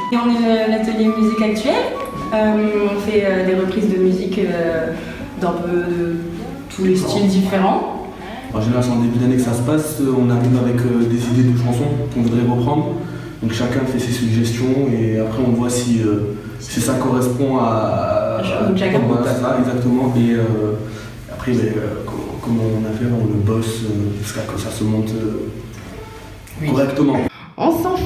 Et on est l'atelier musique actuelle. On fait des reprises de musique d'un peu de tous les styles différents. En général, c'est en début d'année que ça se passe. On arrive avec des idées de chansons qu'on voudrait reprendre. Donc chacun fait ses suggestions et après on voit si ça correspond à chacun. Ça, exactement. Et après, comment on a fait, on le bosse jusqu'à ce que ça se monte correctement. On s'en